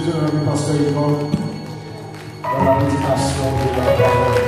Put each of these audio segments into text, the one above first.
pasteur Yvon, dans la méditation de la parole.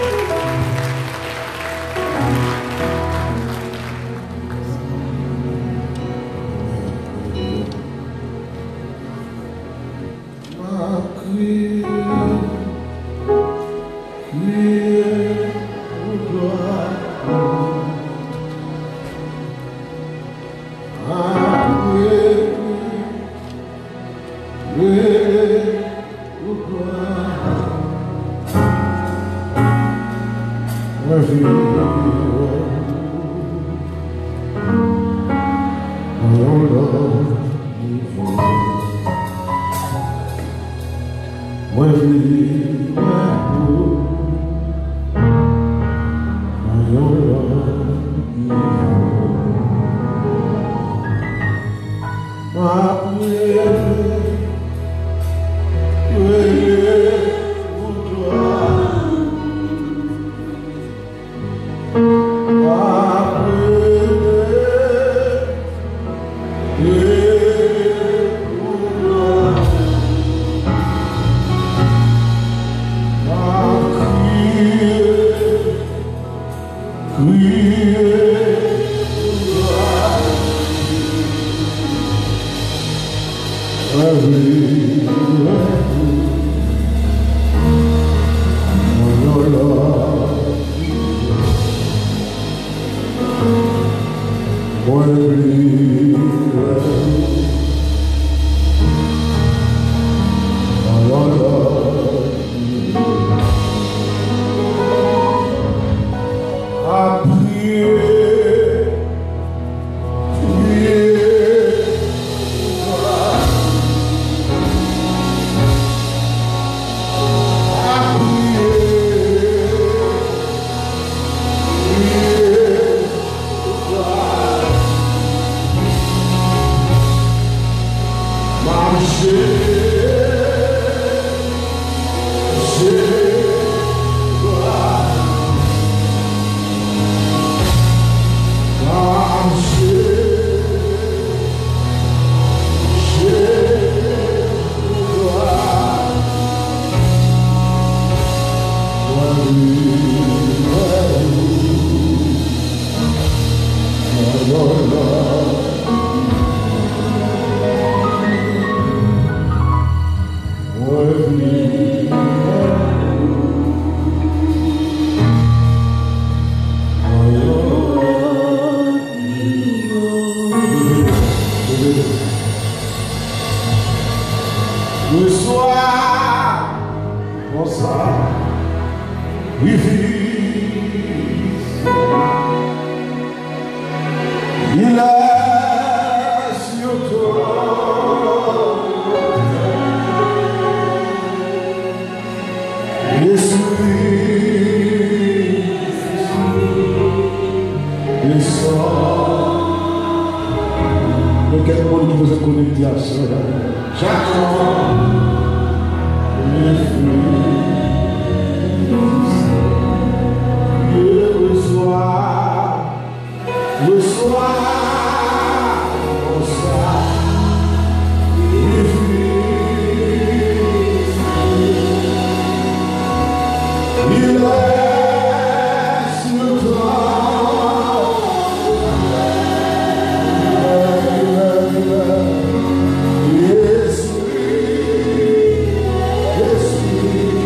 Yes,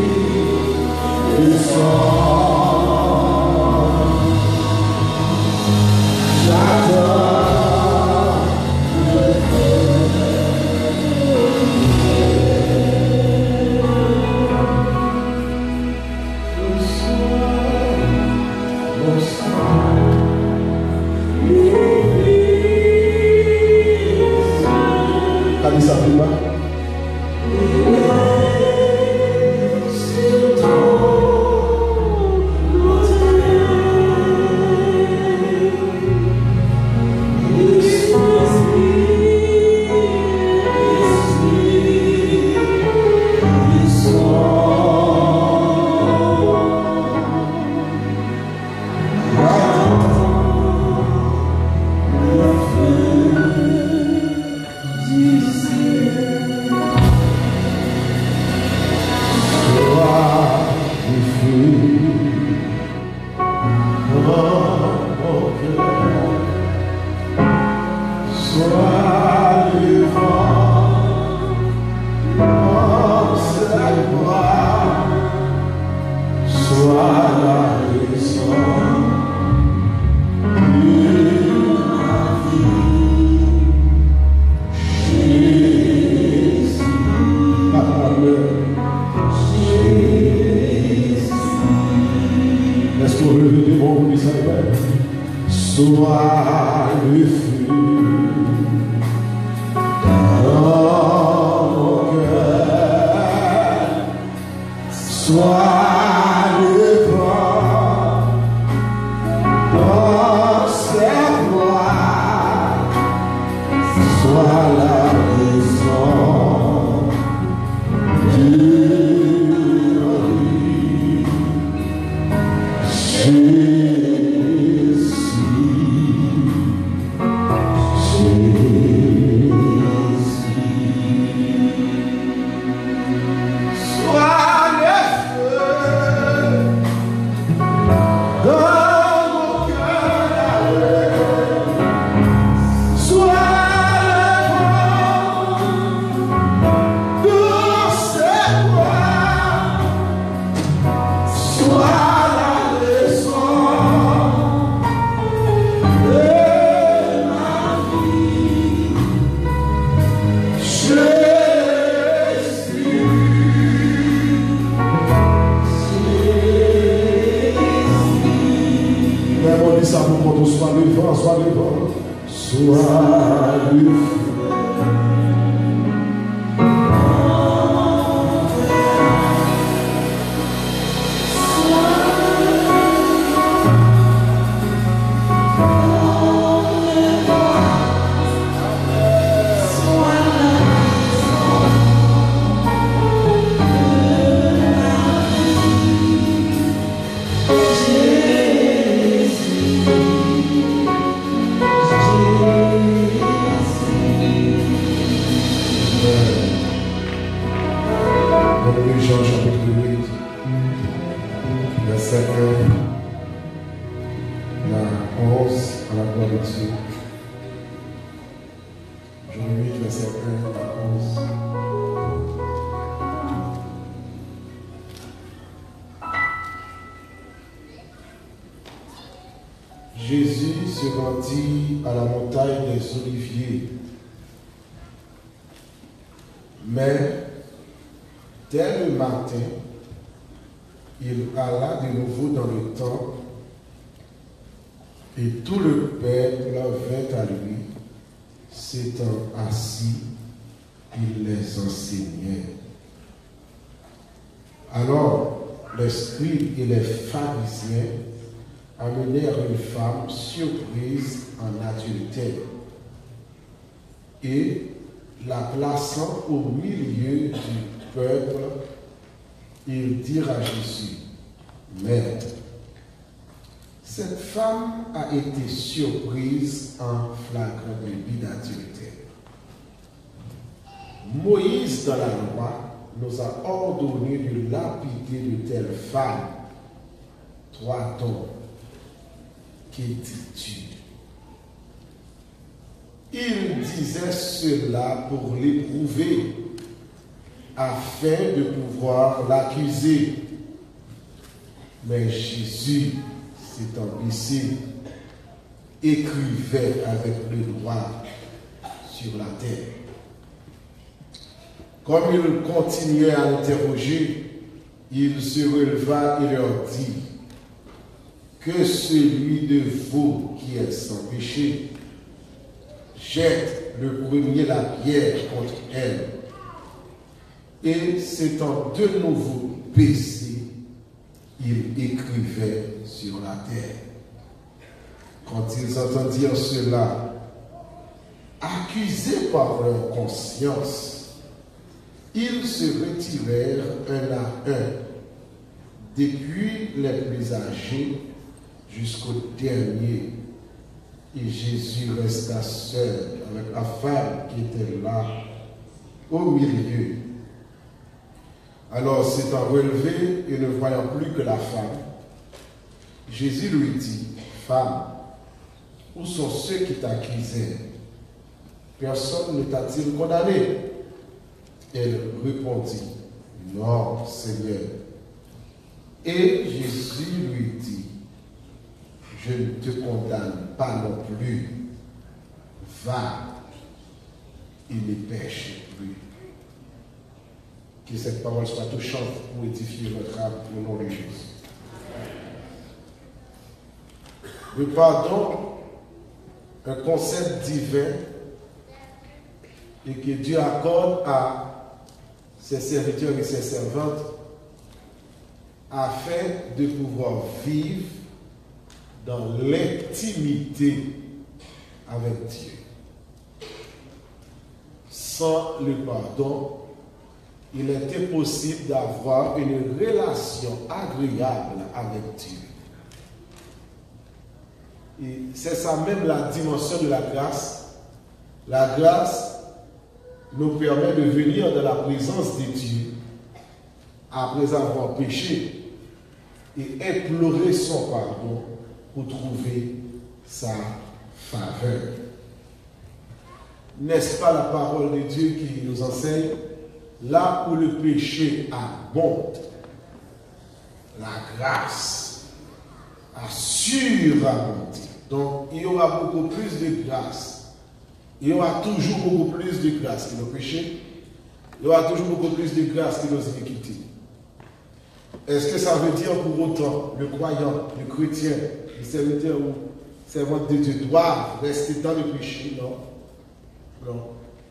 Jésus se rendit à la montagne des Oliviers. Mais, dès le matin, il alla de nouveau dans le temple et tout le peuple vint à lui. S'étant assis, il les enseignait. Alors, les scribes et les pharisiens amenèrent une femme surprise en adultère et, la plaçant au milieu du peuple, ils dirent à Jésus: Maître, cette femme a été surprise en flagrant délit d'adultère. Moïse, dans la loi, nous a ordonné de lapider de telles femmes. Toi donc, que dis-tu? Il disait cela pour l'éprouver, afin de pouvoir l'accuser. Mais Jésus, s'étant baissé, écrivait avec le doigt sur la terre. Comme il continuait à interroger, il se releva et leur dit: que celui de vous qui est sans péché jette le premier la pierre contre elle. Et s'étant de nouveau baissé, il écrivait sur la terre. Quand ils entendirent cela, accusés par leur conscience, ils se retirèrent un à un, depuis les plus âgés jusqu'au dernier. Et Jésus resta seul avec la femme qui était là au milieu. Alors, s'étant relevé et ne voyant plus que la femme, Jésus lui dit: Femme, où sont ceux qui t'accusaient? Personne ne t'a-t-il condamné? Elle répondit: Non, Seigneur. Et Jésus lui dit: je ne te condamne pas non plus. Va et ne pêche plus. Que cette parole soit touchante pour édifier votre âme au nom de Jésus. Le pardon, un concept divin et que Dieu accorde à ses serviteurs et ses servantes afin de pouvoir vivre dans l'intimité avec Dieu. sans le pardon, il est impossible d'avoir une relation agréable avec Dieu. Et c'est ça même la dimension de la grâce. La grâce nous permet de venir dans la présence de Dieu après avoir péché et implorer son pardon pour trouver sa faveur. N'est-ce pas la parole de Dieu qui nous enseigne? Là où le péché abonde, la grâce assure abonder. Donc, il y aura beaucoup plus de grâce. Il y aura toujours beaucoup plus de grâce que nos péchés. Il y aura toujours beaucoup plus de grâce que nos iniquités. Est-ce que ça veut dire pour autant le croyant, le chrétien, le serviteur ou servante de Dieu doit rester dans le péché? Non. Non.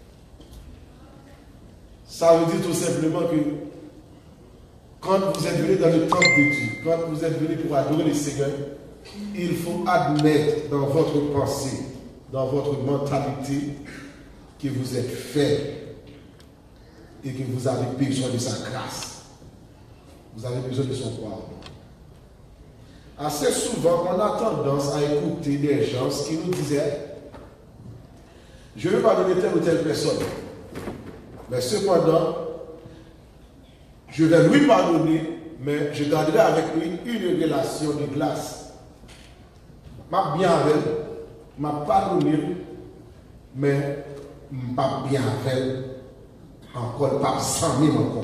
Ça veut dire tout simplement que quand vous êtes venu dans le temple de Dieu, quand vous êtes venu pour adorer le Seigneur, il faut admettre dans votre pensée, dans votre mentalité, que vous êtes fait et que vous avez besoin de sa grâce. Vous avez besoin de son pardon. Assez souvent, on a tendance à écouter des gens qui nous disaient: je ne veux pas donner telle ou telle personne, mais cependant, je vais lui pardonner, mais je garderai avec lui une relation de grâce. Je bien avec elle, je pardonné, mais je pas bien avec elle, encore pas sans même encore.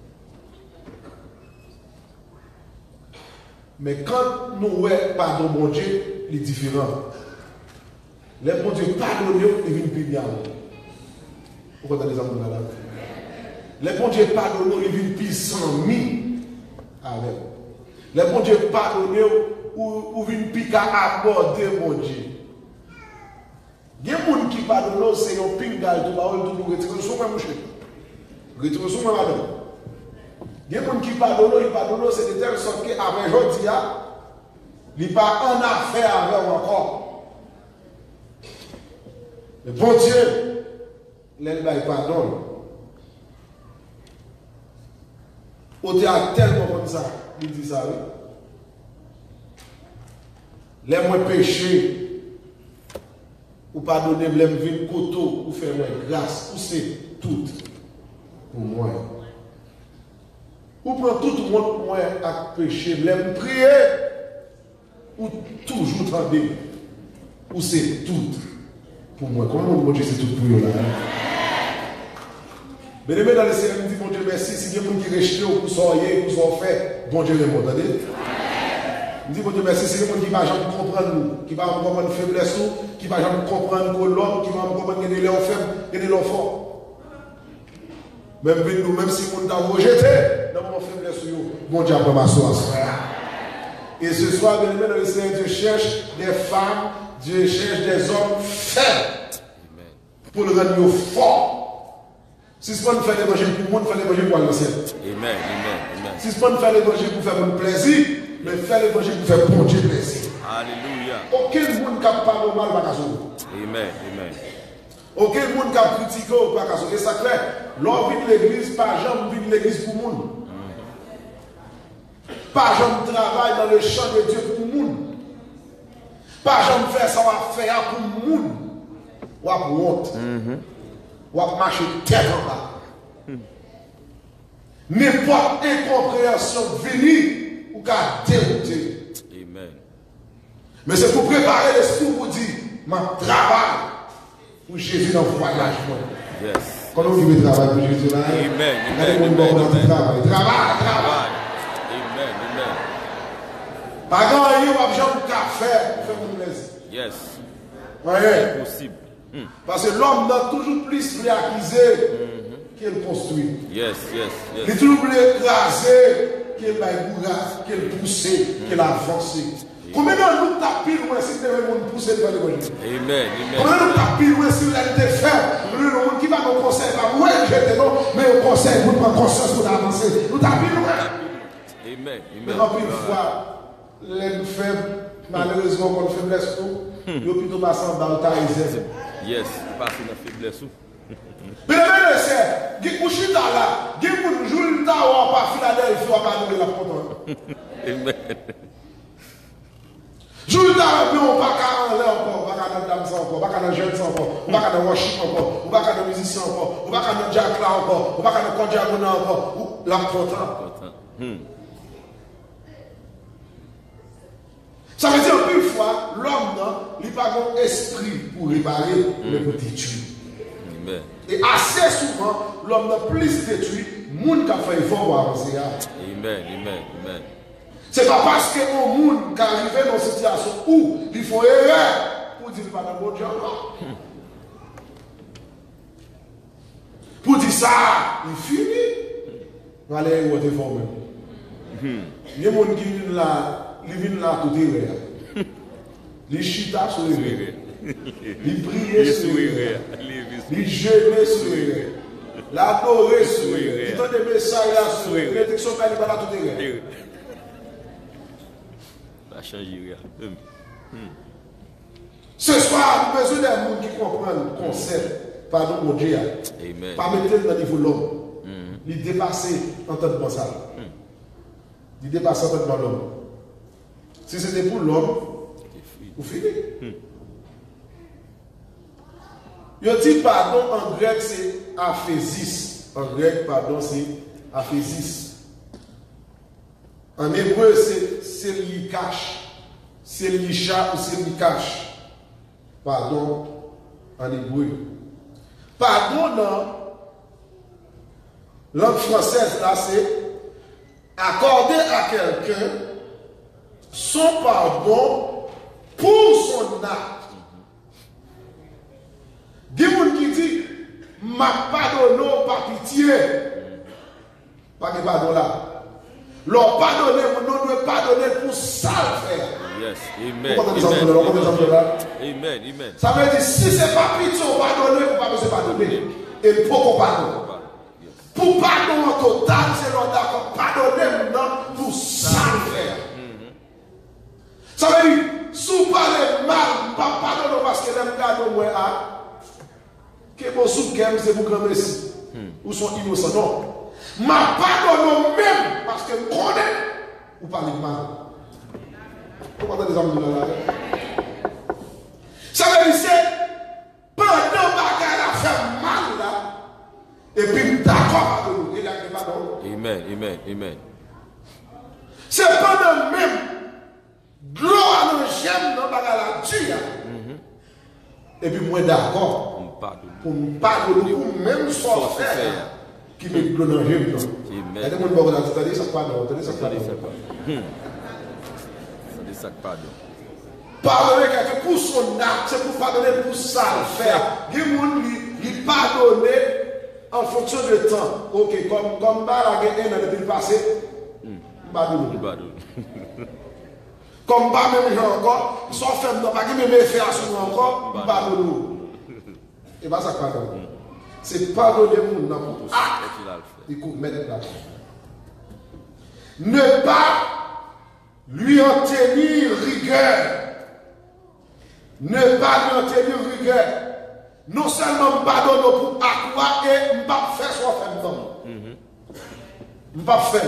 Mais quand nous voyons pardon mon Dieu, il est différent. Les bon Dieu pardonnent, ils viennent plus bien. Pourquoi tu as des amours là? Les bon Dieu pardonnent, ils viennent plus sans mis avec. Les bon Dieu pardonnent, ou viennent plus qu'à aborder mon Dieu. Il y a des gens qui pardonnent, c'est un pingal, tu vas retirer son même monsieur. Retirer son même madame. Il y a des gens qui pardonnent, c'est de telle sorte qu'après aujourd'hui, il n'y a pas en affaire avec encore. Le bon Dieu, il pardonne. Au théâtre tellement comme ça, il dit ça, oui. Les moins péchés, ou pardonner, les vins coteau, ou faire grâce, ou c'est tout pour moi. Ou prendre tout le monde moins à pécher, les prier, ou toujours tendre, ou c'est tout pour moi. Comment mon Dieu c'est tout pour vous là? Mais demain dans le Seigneur, nous dit mon Dieu merci. Si il y a des gens qui rejettent, pour soyez, pour s'en faire, bon Dieu répond. Entendez? Nous dit mon Dieu merci. Si il y a des gens qui ne vont jamais comprendre nous, qui ne vont pas comprendre faiblesse, qui ne vont jamais comprendre que l'homme, qui ne vont pas comprendre qu'il est faible, qu'il est fort. Même nous, même si nous avons rejeté, dans mon faiblesse, bon Dieu après ma source. Et ce soir, bien aimé dans le Seigneur, Dieu cherche des femmes, Dieu cherche des hommes faibles pour le rendre fort. Si ce n'est pas faire l'évangile pour le monde, faire l'évangile pour le ciel. Amen, amen, amen. Si ce n'est pas faire l'évangile pour faire mon plaisir, mais faire l'évangile pour faire bon Dieu plaisir. Alléluia. Aucun monde qui parle mal pas qu'à Amen, amen. aucun monde qui a critiqué ou pas qu'à et ça fait, l'homme vit l'église, pas jamais vit l'église pour le monde. Pas jamais travaille dans le champ de Dieu pour le monde. Pas jamais faire ça va faire pour le monde. Ou pour honte. Ou à marcher tête en bas. N'importe incompréhension venue ou qu'à dérouter. Amen. Mais c'est pour préparer l'esprit pour dire, ma travail pour Jésus dans le voyage. Yes. Quand on dit travail pour Jésus là, Amen. Travail. Amen, amen. Par contre, il y a des gens qui faire mon plaisir. Yes. Ouais. Possible. Parce que l'homme n'a toujours plus réacquisé qu'il construit. Yes, yes, Il yes. est toujours plus écrasé qu'il poussé, qu'il avancé. Combien de nous tapis loin si tu veux pousser devant l'évangile? Amen, Combien de amen. nous tapis loin si vous êtes faire? Le monde qui va nous conseiller, moi j'étais non, mais au conseil, vous prenez conscience pour avancer. Nous tapis loin. Amen, Mais amen. en plus, fois, les faibles, malheureusement, qu'on faiblesse tout, ils plutôt passé en bas au réserve. Yes, passer dans la faiblesse. Mais le c'est, qui couche là, qui pour jouer là ou pas Philadelphie ou pas nous la content. Amen. Joue là, on pas qu'à en l'air encore, pas qu'à dans danse encore, pas qu'à dans jeune encore, pas qu'à dans worship encore, pas qu'à dans musicien encore, pas qu'à dans jack là encore, pas qu'à dans condiamona encore, la content. Ça veut dire qu'une fois, l'homme n'a pas un esprit pour réparer, mais pour détruire. Amen. Et assez souvent, l'homme n'a plus détruit, le monde qui a fait effort pour avancer. Amen. Amen. Amen. Ce n'est pas parce que le monde qui arrive dans une situation où il faut erreur pour dire pas de bon Dieu encore. Pour dire ça, il finit. On va aller où effort même. Il y a des gens qui viennent là, tout est vrai. Les chita sur les rêves. Les prier sur les rêves. Les jeûner sur les rêves. L'adorer sur les rêves. Ils ont des messages là sur les rêves. Les textes sont pas là, tout est rêves. Ça change rien. Ce soir, nous avons besoin d'un monde qui comprend le concept. Pardon, mon Dieu. Amen. Pas mettre dans le niveau de l'homme. Il dépasser en tant que ça. Il dépasse en tant que l'homme. Si c'était pour l'homme, vous finissez. Il dit pardon en grec c'est aphésis. En grec, pardon, c'est aphésis. En hébreu, c'est likash. C'est lisha ou c'est likash. Pardon en hébreu. Pardon dans langue française, là, c'est accorder à quelqu'un son pardon pour son acte. Il y a des gens qui disent, m'a pardonné par pitié. Pas de pardon là. Leur pardonner, on doit pardonner pour ça le faire. Yes. Amen. Amen. Amen. Ça veut dire, si ce n'est pas pitié, on pardonne, on ne peut pas pardonner. Et pourquoi on pardonne? Pour pardon en total, c'est l'on d'accord. Pardonner maintenant pour ça le faire. Ça veut dire, si vous parlez mal, pas pardonner parce que les gars de moi, que vos sous-games, c'est pour grand messie. Ou sont innocents. Non. Ma pardonne même parce que je connais ou parlez mal. Vous entendez les amis là? Ça veut dire, c'est pendant que la fait mal là, et puis d'accord avec nous, il a dit pardon. Amen. Amen. Amen. C'est pendant même gloire nous j'aime dans la Dieu. Et puis moi d'accord pour me pardonner ou même sortir qui me donne un rêve. Il y a des gens qui vont dire ça pardon, ça pardon. Pardonner quelqu'un pour son acte, c'est pour pardonner pour ça le faire. Il y a des gens qui pardonnent en fonction du temps. Ok, comme la guerre dans le passé, pardonne. Comme pas même gens encore, sans faire pas qui me faire sur nous encore, pardonne. Et pas ça pardonne. C'est pardonner mon nom. Il faut mettre là. Ne pas lui en tenir rigueur. Ne pas lui en tenir rigueur. Non seulement pardonner pour accroître et ne pas faire ce qu'on fait dedans. Ne pas faire.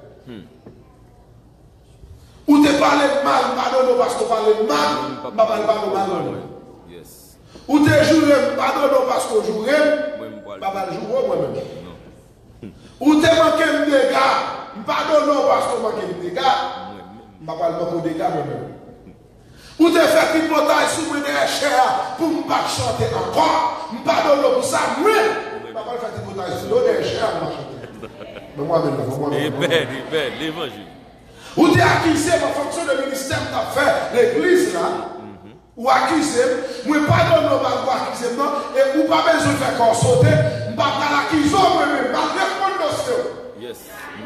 Ou te parler mal, pardonne parce que parler mal, pas parler mal. Ou te jouer, pardonne parce que jouer, pas mal jouer moi-même. Ou te manquer de dégâts, pardonne parce que manquer de dégâts, pas parler de dégâts moi-même. Ou te faire pipotage sous mes chers pour ne pas chanter encore, pardonne pour ça, moi, pas parler faire pipotage sous mes chers pour chanter. Amen. L'évangile. Ou tu es accusé en fonction du ministère que tu as fait, l'église là, ou accusé, moi pardonne nous pas accusé non, et ou pas besoin de faire qu'on saute, pas l'accuser moi-même, malgré mon dossier. Yes.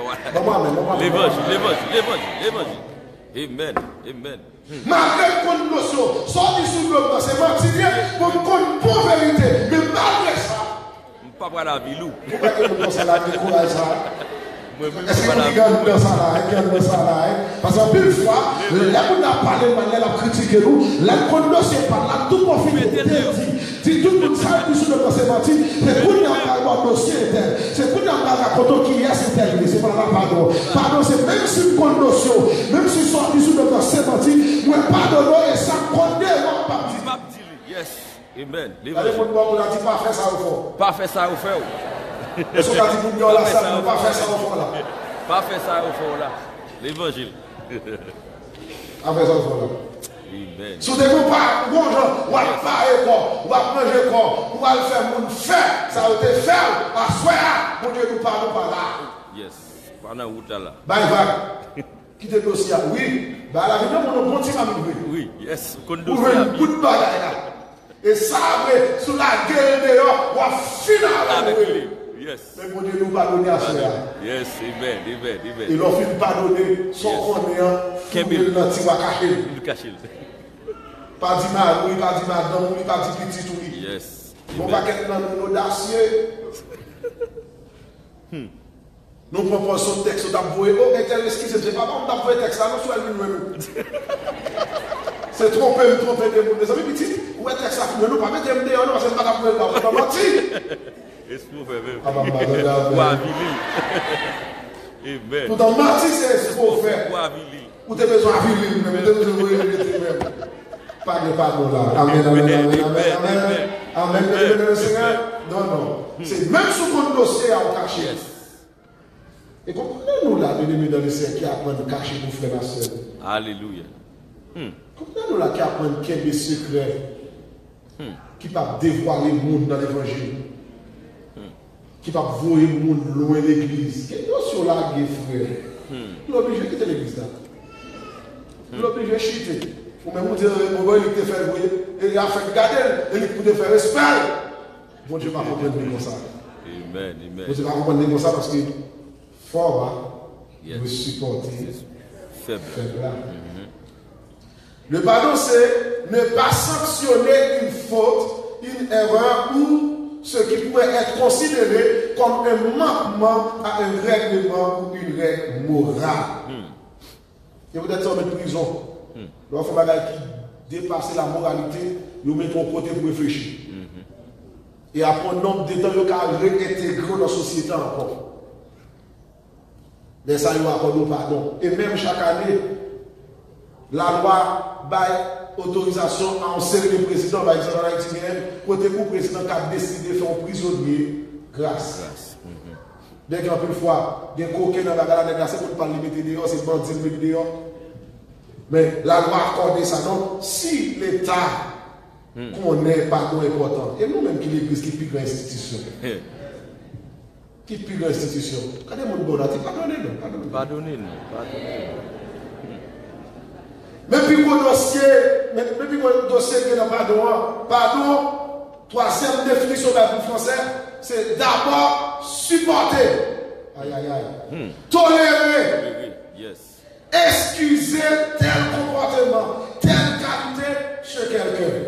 L'évangile. Amen. Malgré mon dossier, sorti sous le c'est mentir, pour une vérité, mais malgré ça. Pas pour la vie loup. Pourquoi que nous pensons la décourage ça? Est-ce que vous regardez dans ça là? Parce que une fois, là où on a parlé, on a critiqué nous, là qu'on ne sait pas, là tout conflit était dit. Si tout le monde sait que sur le passé menti, c'est pour nous avoir dossier interne. C'est pour nous avoir raconté qui est interne. C'est pas la pardon. Pardon, c'est même si une bonne notion, même si sorti sur le passé menti, moi pardonne et ça condamne mon parti. Yes. Amen. Allez, mon bon, on a dit pas faire ça au fond. Pas faire ça au fond. Est-ce qu'on a dit pour nous là, ça, pas faire ça au fond là. Pas faire ça au fond là. L'évangile. Pas faire ça au fond là. Amen. Si vous ne pouvez pas, bon genre, on va parler quoi, on va manger quoi, on va le faire, mon faire, ça va te faire, à soi, mon Dieu nous parle pas là. Yes. Pendant où t'as là? Bye bye. Quittez le dossier, oui. Bah la vie, on a continué à m'ouvrir. Oui, yes. Ouvrir une bout de bagaille là. Et ça, après, sous la gueule dehors, on va finir avec lui. Yes. Mais mon Dieu nous pardonner à cela. Yes, amen, amen, amen. Et l'on finit pardonner sans connaître, il n'a pas caché. Il cache. Pas dit mari, pas dit madame, pas dit petit tout. Yes. Mon paquet dans nos audacieux. Nous proposons un texte, nous avons voué. Oh, excusez, c'est pas bon, nous avons voué un texte là, nous sommes nous. C'est tromper, me tromper des gens. Les amis petits, où est le texte là? Nous ne pas mettre des gens, parce que nous ne pouvons pas mentir. Esprit ferveur. Ah, bah, bah, Amen. tout en mentir, c'est ce qu'il faut faire. Ou tu as besoin de vivre, mais tu as besoin de vivre. Pas de pardon là. Amen, amen, amen, amen, amen. Amen, amen, Seigneur. Non, non. C'est même sous mon dossier à cacher. Et comprenez-nous là, bien-aimés dans le Seigneur, qui apprend de cacher pour frère et soeur. Alléluia. Comprenez-nous là, qui apprend qu'il y a des secrets, qui ne peuvent pas dévoiler le monde dans l'évangile, qui ne peuvent pas voir le monde loin de l'église. Quelle notion là, frère? L'obligé de quitter l'église là. L'obligé de chuter. Ou même vous dire, mon il te fait voyer, il a fait garder, il peut te faire respect. Bon Dieu, pas comprendre comme ça. Amen, amen. Vous ne pas comprendre comme ça parce que fort, vous supporter faible. Le pardon, c'est ne pas sanctionner une faute, une erreur ou ce qui pourrait être considéré comme un manquement à un règlement ou une règle morale. Et vous êtes en prison. Lorsque vous avez qui dépasse la moralité, vous mettez en côté pour réfléchir. Et après un nombre de temps, vous avez réintégré dans la société encore. Mais ça, il va accorder pardon. Et même chaque année, la loi baille autorisation à enserrer le président, par exemple, en Haïti, côté où le président a décidé de faire un prisonnier grâce. Dès qu'il y a une fois, il y a un coquin dans la galère, c'est pour ne pas le mettre dehors, c'est bon, c'est le mettre dehors. Mais la loi accorde ça. Donc, si l'État connaît pardon important, et nous-mêmes qui l'église qui pique l'institution, qui pique l'institution, quand les gens bon, pardonnez-nous. Pardonnez-nous. Mais puis le dossier qui est dans pardon, troisième définition de la Bible française, c'est d'abord supporter. Aïe, aïe, aïe. Tolérer. Yes. Excuser tel comportement, telle qualité chez quelqu'un.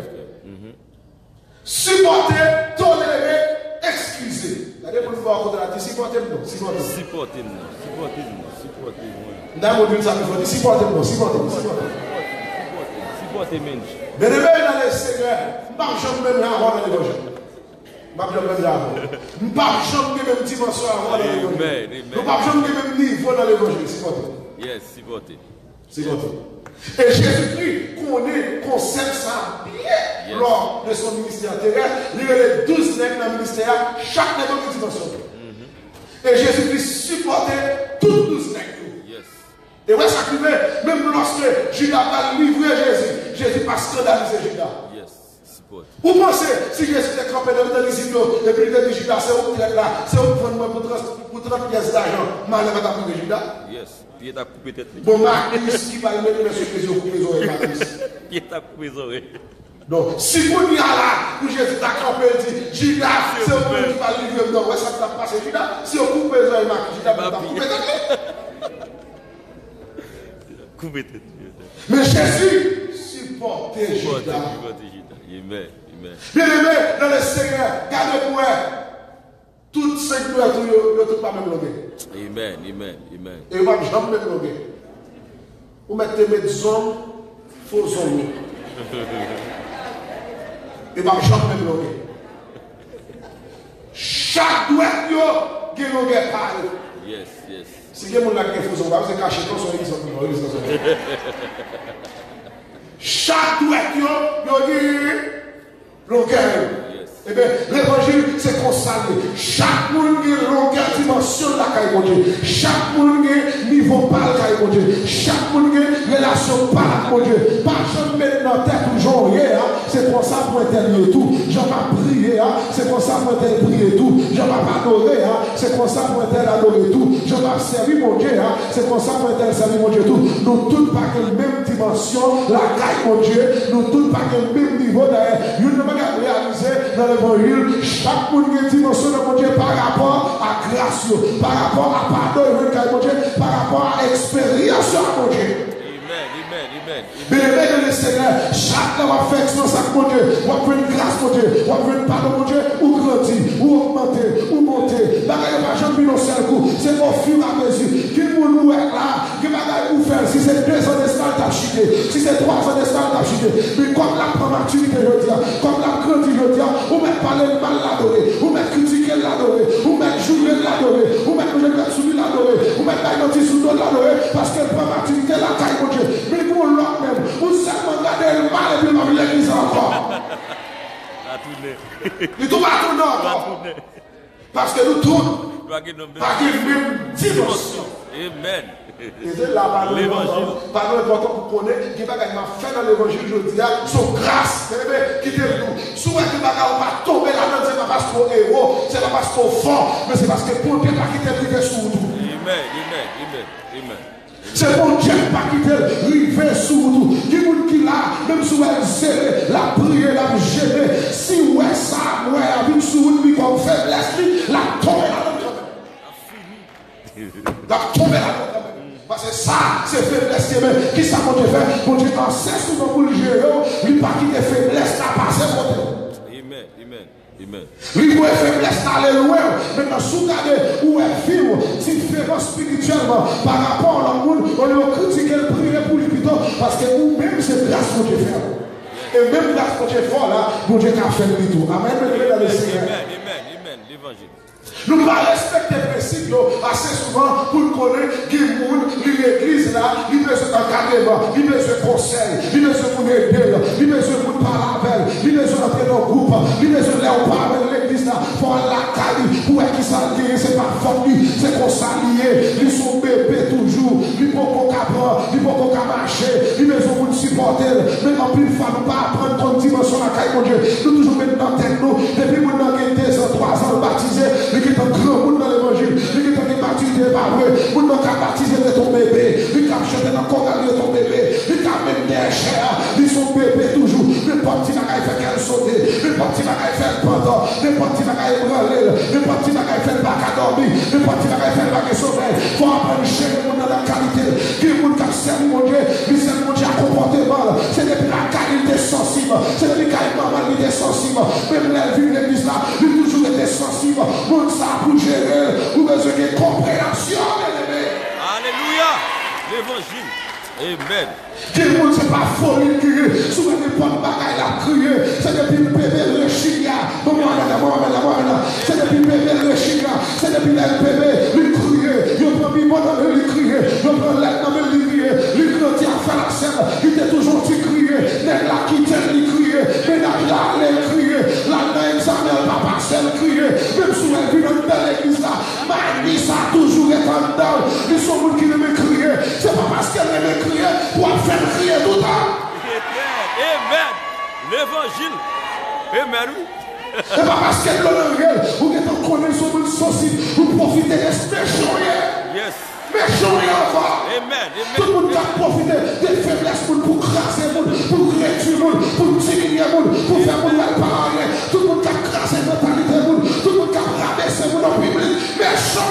Supporter, tolérer, excuser. La réponse va encore de la supportez-nous. Supportez-nous. Supportez-moi, supportez-moi. Supportez-moi. Mais de même dans les Seigneur, je ne vais même avoir dans l'évangile. Je ne vais même dimension avoir dans l'évangile. Je ne vais même niveau dans l'évangile. Supportez. Yes, supportez. Et Jésus-Christ connaît, conserve ça bien lors de son ministère terrestre. Il y a les 12 nègres dans le ministère, chaque nègre dans une dimension. Et Jésus-Christ supportait toutes 12 nègres. Et ouais, ça arrivait, même lorsque Judas va livrer Jésus, Jésus pas scandalisé Judas. Vous pensez, si Jésus était campé dans les îles, et puis il dit Judas, c'est où qui est là, c'est où pour moi pour 30 pièces d'argent, mal va t'appeler Judas. Yes, puis il a coupé tête. Bon, Marcus qui va le mettre sur les yeux, couper les oreilles, Marcus. Puis il a coupé les oreilles. Donc, si vous n'y allez là, où Jésus t'a campé, il dit Judas, c'est où qui va livrer, donc, ouais, ça t'a passé Judas, si on coupe les oreilles, Marcus, Judas va couper tête. Coupé tête. Mais Jésus supportait Judas. Amen. Bien aimé, dans le Seigneur, gardez-vous. Toutes ces gloires, ne sont pas même longues. Amen. Et vous ne jamais même longues. Vous mettez des hommes, faux hommes. et pas jamais bloqué. Chaque douette, il y a un pâle. Yes, yes. Si quelqu'un a quelque chose, on va se cacher dans son église. Chaque douette, il y a un Eh bien, l'évangile, c'est consagré. Chaque monde a une longueur dimension de la caille de Dieu. Chaque monde a un niveau par la caille de Dieu. Chaque monde a une relation par la Dieu. Pas jamais dans la tête toujours rien. C'est pour ça pour intérieur tout. J'en vais prier. C'est pour ça pour intérieur prier tout. J'en vais adorer. C'est pour ça pour intérieur adorer tout. J'en vais servir mon Dieu. C'est pour ça pour intérieur servir mon Dieu tout. Nous tous pas que la même dimension, la caille de Dieu. Nous tous pas que le même niveau d'ailleurs. Nous ne pouvons pas réaliser dans l'évangile, chaque monde qui a une dimension de mon Dieu par rapport à grâce, par rapport à pardon de mon Dieu, par rapport à expérience de mon Dieu. Mais le Seigneur, chaque fois qu'on fait expérience avec mon Dieu, on va prendre grâce mon Dieu, on va prendre pardon mon Dieu, ou grandir, ou augmenter, ou monter. Bagaille pas jamais dans seul coup, c'est au fur et à mesure. Qui nous est là, qui bagaille vous faire, si c'est 2 ans d'escale t'as chuté, si c'est 3 ans d'escale t'as chuté, mais comme la prend maturité, je dis, comme la grandi, je dis, ou mettre parler de mal l'adorer, ou mettre critiquer l'adorer, ou mettre jouer l'adorer, ou mettre le soumis l'adorer, ou mettre la sous l'adorer, parce qu'elle prend maturité la caille mon Dieu. Mais pour l'autre même, vous seulement regardez le mal et puis vous l'église encore. Il tout va tourner encore. Parce que nous tournons pas qu'il même dimension. Amen. Et c'est là, l'évangile. Pas important pour connaître qui va fait dans l'évangile, je dis, son grâce, qui te nous. Souvent, que va pas tomber là-dedans, c'est pas parce qu'on est héros, c'est pas parce qu'on est fort, mais c'est parce que pour Dieu, pas qui t'est privé sous nous. Amen. C'est pour Dieu pas qui t'est privé sous nous. Qui vous qui là, même si elle serré, la prière, la gêné, si ouais ça, ouais, avec sous nous, comme faiblesse, la tombe là-dedans. La tombe là-dedans. Parce que ça, c'est faiblesse qui ça qu'on te fait. Pour Dieu, quand c'est souvent pour le gérer, il pas qui te faiblesse là passer pour toi. Amen. Il doit faiblesse aller loin. Maintenant, sous garder où est film, différent spirituellement par rapport à l'amour, on lui critique le prier pour lui plutôt. Parce que vous-même, c'est grâce que Dieu fait. Et même grâce que Dieu fait là, pour Dieu a fait le tout. Amen. Amen. L'évangile. Nous ne respectons les principes assez souvent pour connaître qui l'église là, il besoin d'encadrement, il besoin de conseil, il besoin de aider, il besoin de parler, il besoin d'entrer dans le groupe, il besoin de parler de l'église là, pour la cali, pour être qui s'allie, c'est pas famille, c'est qu'on s'allie, ils sont bébés toujours, ils ne peuvent pas prendre, ils ne peuvent pas marcher, ils besoin de supporter, même en plus, il ne faut pas apprendre comme dimension la caille, mon Dieu, nous toujours mettre dans tête nous, depuis que nous avons été 3 ans baptisés, un grand monde dans l'évangile, il est baptisé par vrai, il est baptisé de ton bébé, il a chanté dans le corps de ton bébé, il a même des chairs, ils sont bébés toujours, les petits bagailles fait qu'elle sauter, les petits bagailles fait pendant, les petits bagailles branler, les petits bagailles fait bac à dormir, les petits bagailles fait bac à sommeil, il faut apprendre chez nous dans la qualité, qui est mon qui servi mon Dieu, qui servi mon Dieu à comporter mal, c'est depuis la qualité sensible, c'est depuis la maman qui est sensible, même la vie de l'église là, il toujours été sensible, mon ça pour gérer, vous avez besoin de compréhension, bien-aimé. Alléluia. L'évangile. Amen. Tout le monde, c'est pas folie qui est. Souvent, les bonnes bagailles à crier. C'est depuis le bébé, le chignon. C'est depuis le bébé, le chignon. C'est depuis le bébé, le crier. Il prend le bon dans le crier. Il prend l'aide dans le crier. Il grandit à faire la scène. Il était toujours petit crier. N'est là qui tient le crier. Ménage là, les crier. Là, dans l'examen, papa, c'est le crier. Même souvent, il vient dans l'église là. Mais ça a toujours été en dedans. Ils sont gens qui aiment crier. C'est pas parce qu'elle aime crier pour faire crier tout le temps. Amen. L'évangile. Amen. C'est pas parce qu'elle l'honneur, ou qu'elle t'en connaît son monde sensible, vous profitez de ce méchant. Yes. Méchant encore. Amen. Tout le monde a profité des faiblesses pour craser le monde, pour réduire le monde, pour diminuer le monde, pour faire le monde par rien. Tout le monde a crasé la mentalité du monde, tout le monde a rabaissé le monde en public. Méchant.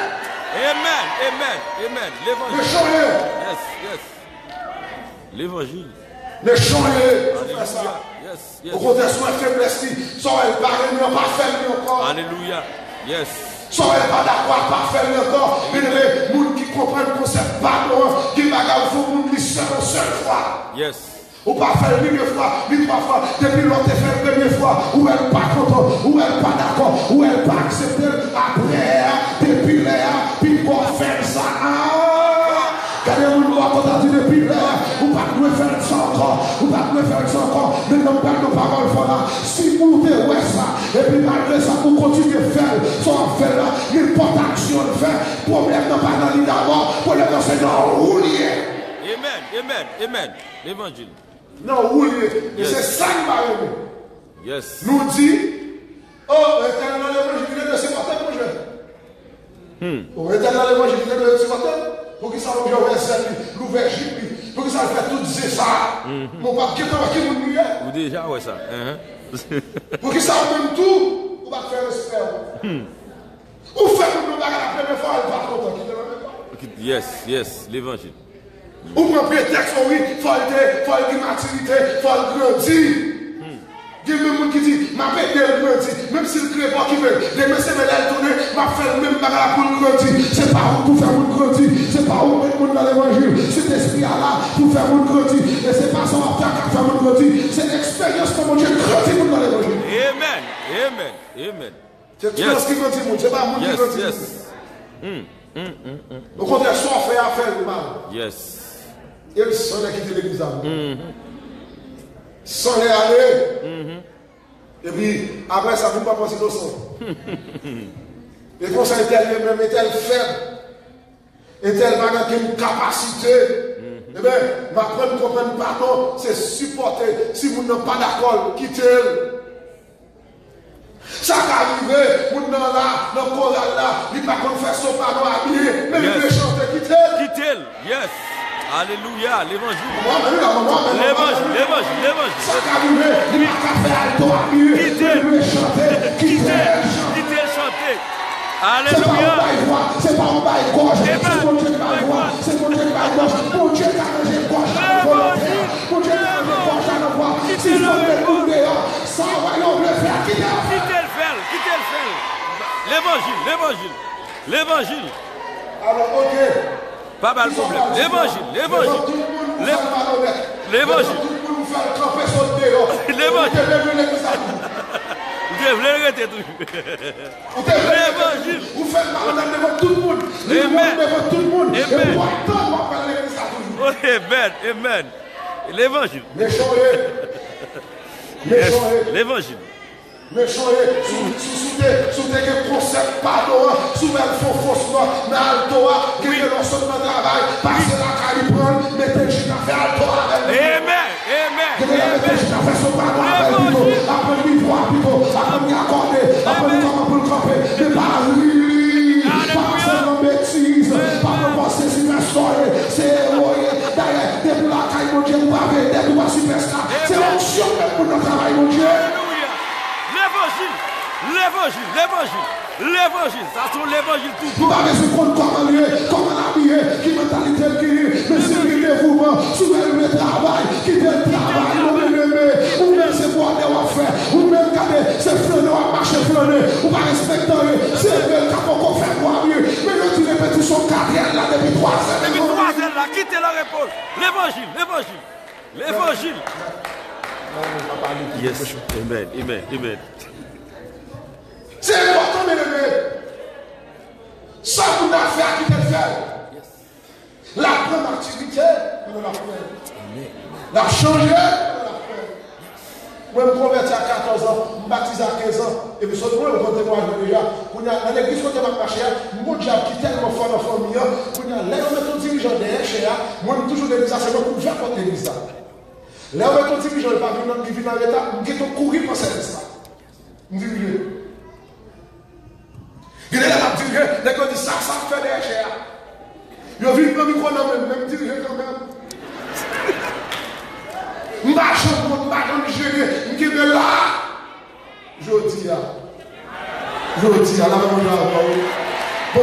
Amen. L'évangile. Méchant. Yes. L'évangile. Méchant. Yes. Au contraire, soit faiblesse, soit elle parle, pas faire encore. Alléluia. Yes. Soit elle pas d'accord, pas faire encore. Mais les gens qui comprennent le concept pardon, qui bagarre, il faut que nous seule fois. Yes. Ou pas faire une fois, une trois fois, depuis l'autre fait la première fois, ou elle pas content, ou elle pas d'accord, ou elle pas accepté, après, depuis là, puis pour faire ça. Regardez-vous, depuis là, ou pas pouvez faire ça encore, ou pas pouvez faire ça encore, mais non pas de parole voilà. Si vous devez ouais ça, et puis malgré ça, vous continuez à faire, sans faire là, n'importe action de faire, problème n'a pas dans l'idée d'abord, problème dans c'est non, roulier. Amen. L'évangile. Non, roulier. Et c'est ça qui va arriver. Yes. Nous dit, oh, éternel dans l'évangile de ce matin, mon jeune. Oh, éternel dans l'évangile de ce matin. Pour que ça l'ouverture, pour que ça fait tout dire ça. Mon papa, qui est qui vous ou déjà, ouais, ça. Pour que ça même tout, on va faire respect. Ou faire nous bagarre la première fois, elle va content. Yes, l'évangile. Ou prend prétexte, oui, il faut être maturité, il faut grandir. Il y a même qui dit, ma paix est grandi, même si le créateur qui veut, les messieurs me l'ont tourné, m'a fait le même bagarre pour le grandir. C'est pas où pour faire mon grandir, c'est pas où mettre mon dans l'évangile. Cet esprit-là pour faire mon grandir. Et c'est pas ça à faire mon grandir. C'est l'expérience comme Dieu grandit dans l'évangile. Amen. C'est tout ce qui grandit, c'est pas mon qui grandit. Au contraire, soit fait à faire le mal. Yes. Et le sang a quitté l'église avant. Sans les aller. Et puis, après ça, vous ne pouvez pas penser au sang. Et comme ça, même est-elle faible, est-elle pas une capacité. Eh bien, ma prendre comprendre pardon, c'est supporter. Si vous n'êtes pas d'accord, quittez-le. Ça qui arrive, vous n'êtes là, dans le choral là, il ne va pas faire son pardon habillé, mais il veut chanter, quittez-le. Quittez-le, yes. Alléluia, l'évangile. Ça qui arrive, il ne va pas faire alto habillé, mais il veut chanter, quittez-le chanter. Alléluia. C'est pas un bail gorge, c'est mon Dieu qui va voir, c'est mon Dieu qui va voir, mon Dieu qui a mangé gorge dans la volonté, mon Dieu qui a mangé gorge dans la voie. Si je veux le couper, ça va le faire, quittez le faire. L'évangile. Alors, ok. Pas mal de problème. L'évangile. Vous devez arrêter tout. L'évangile. Vous faites mal devant tout le monde. Devant tout le monde. Amen. L'évangile. L'évangile. Méchant, sous des concepts, pardon, sous des faux mais altoa, qui est l'ensemble de travail, parce que la caille prend, mettez le chien à faire altoa. Amen. Faire son pardon, après lui voir, après lui accorder, après lui comment pour le camper, mais pas lui, pas seulement bêtise, pas penser si ma soirée, c'est d'ailleurs, depuis la caille, mon Dieu, vous m'avez aidé, vous m'avez superstar, c'est l'onction pour notre travail, mon Dieu. L'évangile, ça sont l'évangile tout. Vous avez ce compte comment habiller, qui mentalité qui mais c'est le dévouement, souvent le travail, qui fait le travail, ou même c'est pour aller à faire, ou même garder, c'est flâner, ou marcher flâner, ou pas respecter, c'est le cap qu'on fait voir mieux. Mais nous tu répètes son carrière là depuis 3 ans. Depuis 3 ans là, quittez la réponse. L'évangile. Yes, amen. C'est important, mes amis. Ça, vous n'avez fait à qui te fait. La première activité, on l'a fait. La changer, on l'a fait. Moi, je me convertis à 14 ans, je me baptise à 15 ans. Et puis, surtout, je me témoigne déjà. Dans l'église, quand je vais marcher, mon Dieu qui est tellement fort dans la famille, là, on met ton dirigeant derrière chez là. Moi, je toujours l'église, c'est moi pour faire contre l'église. Là, on met ton dirigeant, il va venir dans l'état, je vais courir pour cette liste. Je dis, il est là, les gars disent ça fait des chers. Il a vu le micro dans même dirigé quand même. Je ne vais pas gérer, je vais là. Je dis à la maman, je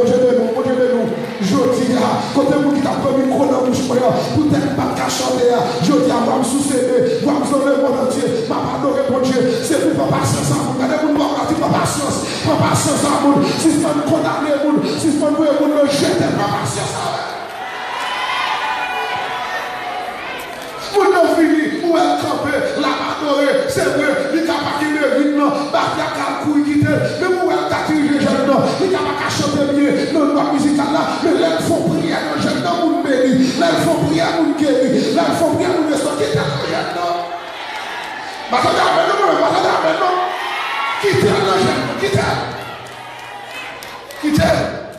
dis à côté de qui t'a pris le micro dans le bouche, peut-être pas qu'à chanter. Je dis à moi, sous CD, moi, je le monde entier, ma pardon, mon Dieu, c'est pour pas patience à mon gars, mon pas patience à mon, si c'est pas me condamner, si c'est pas me le jeter, pas patience à mon. Vous ne nous elle camper, la adorer, c'est vrai, il n'a pas qu'il le vide, non, bah, il y a qu'à courir quitter, mais nous elle t'a tiré les jeunes, non, il n'a pas qu'à chanter bien, non, la musique là, mais là, il faut prier, non, jeunes, non, vous béni, là, il faut prier, vous guérir, là, il faut prier, vous restaurer, quitter, non, jeunes, non. Bah, ça va, non, quitter, non, jeunes, quitter. Quitter.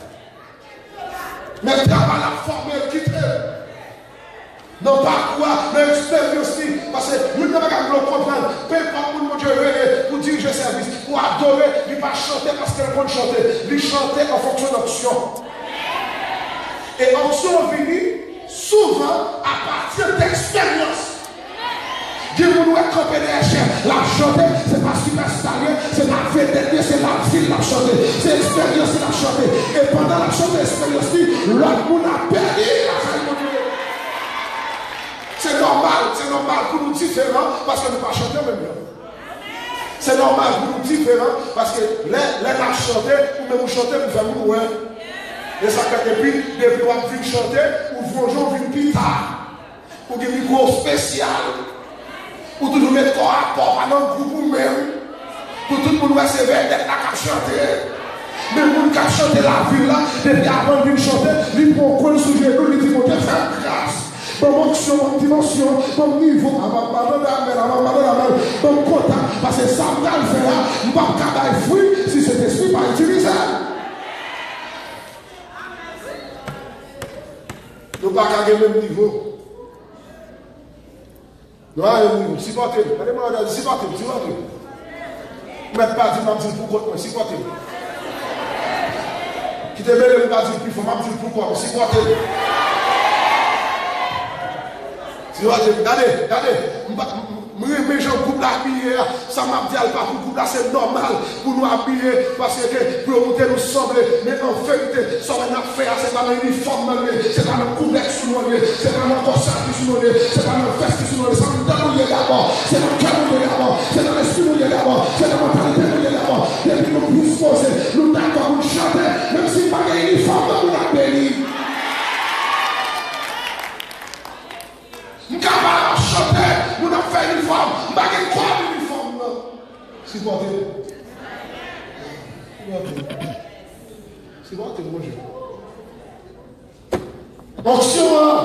Mais travail la forme, quitter. Non pas quoi, mais expérience aussi. Parce que nous n'avons pas le comprendre. Peu importe où mon Dieu est, pour diriger service, pour adorer, il ne va pas chanter parce qu'elle peut chanter. Il chanter en fonction d'onction. Et onction vient souvent à partir d'expérience. Dieu nous a campé des chefs. La chanter, c'est pas super stallion, c'est pas vedette, c'est la ville la chanter. C'est l'expérience qui l'a chanté. Et pendant la chanter, l'expérience, l'autre monde a perdu la faille de Dieu. C'est normal pour nous différents parce que nous ne pas chanter même bien. C'est normal pour nous différents parce que les n'a chanté, ou même chanter pour faire nous, hein. Et ça fait depuis on vient chanter, ou bonjour, vient plus tard. Ou des micros spécial. Ou toujours mettre corps à corps, dans le groupe ou même. Pour tout le monde se veut d'être là qu'à chanter. Mais le monde qui a chanté la ville là, depuis avant de chanter, il prend quoi le sujet, il dit, mon Dieu, fais grâce. Bon action, bon dimension, bon niveau, avant bon quota, parce que ça va le faire là, je ne vais pas fruit si cet esprit pas utilisé. Nous ne pouvons pas gagner le même niveau. Nous avons un niveau, supportez. Allez-moi, supportez. Mettez pas dire pourquoi, supportez. Qui te met le pas dire plus, il faut pas dire pourquoi, supportez. Regardez, mes gens coupe l'habiller, ça m'a dit pas pour coupe là, c'est normal pour nous habiller parce que pour nous sembler, mais en vérité, ça va nous faire, c'est pas un uniforme, c'est pas un couvert sur nous, c'est pas un corsage sur nous, c'est pas un veste sur nous, c'est dans nous d'abord, c'est dans le cœur nous d'abord, c'est dans l'esprit nous d'abord, c'est dans la mentalité nous d'abord, depuis nous plus poser, nous d'accord, nous chanter, même si pas un uniforme, nous la béni. Nous avons chanté, nous avons fait une forme, nous avons fait quoi l'uniforme? Supportez. Supportez, mon Dieu. Onction,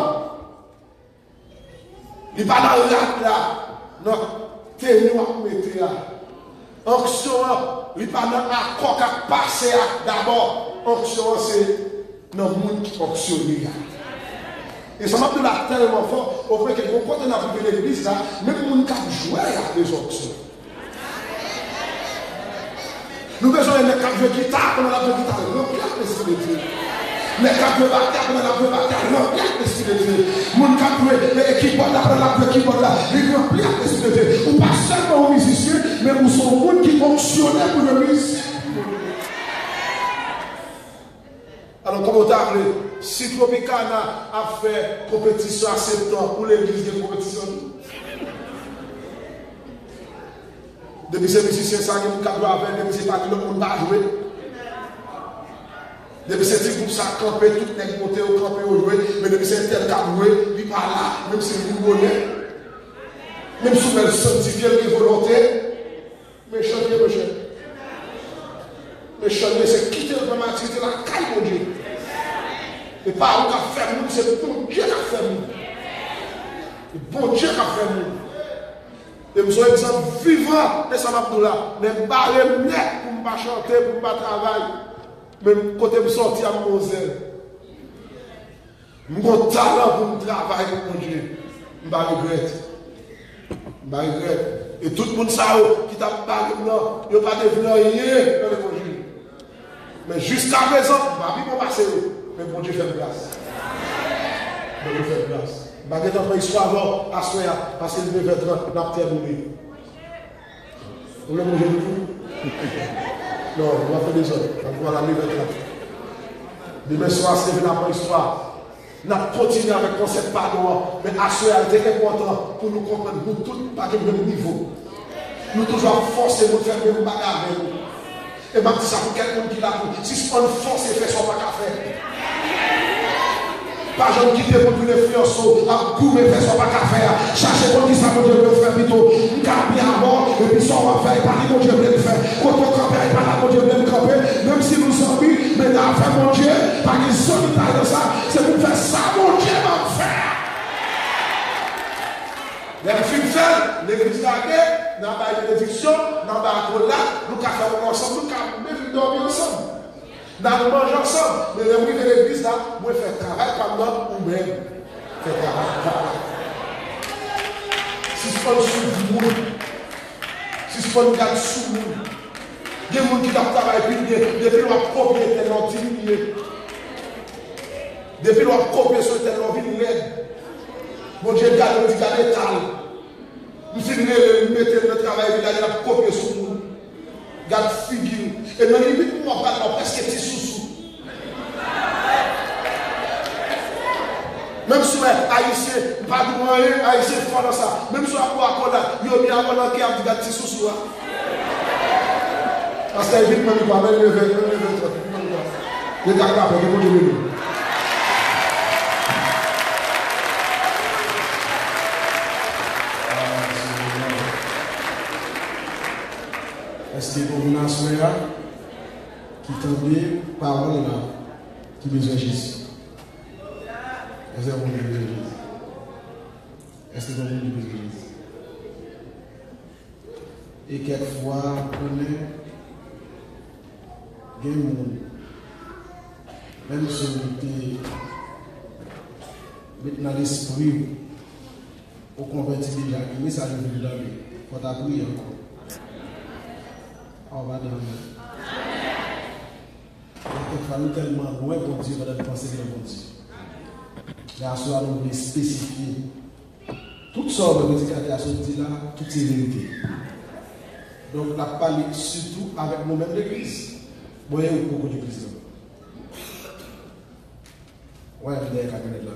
il n'est pas dans le là. Non, t'es nous à mettre là. Onction, il n'est pas dans l'accord qui a passé d'abord. Onction, c'est dans le monde qui fonctionne. Et ça m'a donné tellement fort, au fait que quand on a vu l'église, même les gens qui jouent à des options. Nous avons besoin de jouer guitare, on a besoin de guitare, remplir l'esprit de Dieu. Les gens qui jouent bataille, on a besoin de bataille, remplir l'esprit de Dieu. Les gens qui jouent l'équipe, on a besoin de l'équipe, ils remplir l'esprit de Dieu. Ou pas seulement aux musiciens, mais nous sommes gens qui fonctionnent pour le musicien. Alors, comme on t'a appelé, si Tropicana a fait compétition à 7 ans pour l'église de compétition, depuis ces musiciens, ça qui nous doit faire, depuis ces parties, le monde va jouer. Depuis ces petits groupes, ça a campé, tout les monté au campé au jouer, mais depuis ces tel qu'a joué, il pas là, même si vous voulez, même si vous sanctifiez les volontés, mais chanter, mon cher. Mais chanter, c'est quitter le dramatique de la caille, mon Dieu. Et pas où qu'a fait nous, c'est le bon Dieu qui a fait nous. Le bon Dieu qui a fait nous. Et nous sommes exemple vivant de Sam Abdoula. Mais je ne pas net pour ne pas chanter, pour ne pas travailler. Même quand je suis sorti à mon zèle. Mon talent pour me travailler pour mon Dieu. Je ne regrette. Je regrette. Et tout le monde sait qui t'a parlé, non, il n'y a pas devenu rien dans le bon Dieu. Mais jusqu'à présent, ma vie va passer. Mais bon Dieu fait grâce. Bon Dieu fait grâce. Je vais faire une histoire avant, à ce moment parce qu'il devait être n'a terminé. Vous voulez manger du tout? Non, on va faire des autres. On va la livrer là. Demain soir, c'est une après histoire. Nous continuons avec le concept pardon. Mais à ce moment, c'est important pour nous comprendre. Nous tous pas du même niveau. Nous toujours forcer nous faire le même bagarre avec nous. Et même si ça pour quelqu'un qui l'a vu, si on force et fait son pas qu'à faire. Pas jamais quitter pour une influence, à couper, faire son pas qu'à faire. Chercher pour qui ça, mon Dieu, veut faire plutôt. Garder avant, et puis ça, on va faire, pas dit, mon Dieu, veut le faire. Quand on campe, pas là, mon Dieu, veut le camper. Même si nous sommes mis, mais là, faire mon Dieu, pas qu'ils sont dans ça, c'est pour faire ça, mon Dieu, va faire. Les filles faites, l'église gardée, dans la bénédiction, dans la là, nous avons fait ensemble, nous avons dormir ensemble. Nous manger ensemble. Mais les de l'église là, moi je fais travail comme l'autre ou même. Je fais travail. Si ce n'est pas sous le monde, si ce n'est pas le gars sous le monde, il y a des gens qui travaillent depuis leur propriété, leur dignité. Depuis leur propriété, leur vie, mon Dieu, garde le l'étal. Nous finissons de mettre le travail, il a copié sur nous. Garde figure. Et dans les limites, nous avons presque petit sous-sous. Même si Haïtien, pas de moyen, Haïtien font dans ça. Même si on a quoi là, il y a bien avant qui a dit petit sous-sous. Parce que vite, même pas même le 20, le gars là, pour que vous est-ce que vous avez un là qui tombe parole là qui besoin de Jésus? Est-ce que vous avez besoin de Jésus? Est-ce que vous avez besoin de Jésus? Et quelquefois, on est des gens, même si on est dans l'esprit, on convertit déjà, mais ça ne veut pas dire. Il faut appuyer encore. On va dormir. Quelquefois, nous tellement loin pour Dieu, on va penser que bon Dieu. Mais à cela, nous voulons spécifier toutes sortes de médications dit là, toutes ces vérités. Donc, on a parlé surtout avec nous-mêmes l'église. Vous voyez beaucoup d'églises là. Ouais, vous avez là.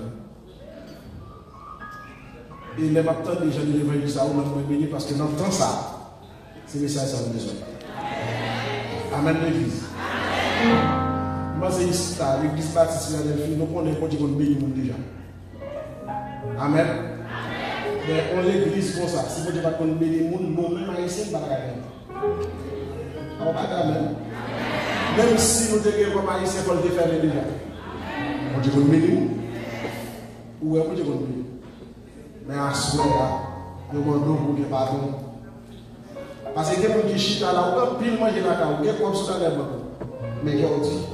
Et même maintenant, les gens de l'évangile, ça, on va nous bénir parce que dans le temps, ça, c'est le message que ça nous besoin. Amen l'église. Moi c'est ici, l'église baptiste de Delphine, nous connaissons qu'on bénit déjà. Amen. Mais on l'église comme ça, si vous ne pouvez pas bénir, nous-mêmes haïtiens, nous ne pouvons pas gagner. On va pas gagner. Même si nous devons comme haïtiens, il faut le faire déjà. On dit qu'on bénit. Ou est-ce qu'on dit qu'on bénit? Mais à ce moment-là, nous demandons pour les pardons. Parce que les gens qui chita là, on peut pile manger la carte, on peut comme ça dans les bancs. Mais qui ont dit,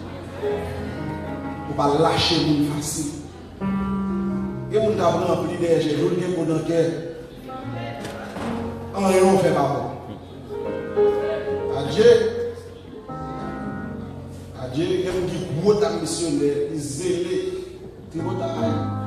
on va lâcher les gens facile. Et les gens qui ont rempli des gens, ils ont dit dans le cœur. En rien, on fait pas bon. Adieu. Adieu, il y a des gens qui ont été missionnaires, ils zélés, qui ont été.